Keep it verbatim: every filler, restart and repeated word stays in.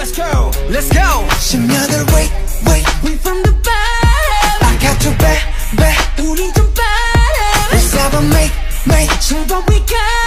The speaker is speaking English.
Let's go, let's go. 심연을 wait, wait. We from the bottom. I got to bet, bet. 우리 좀 빠름. Let's have a make, make. Show what we got.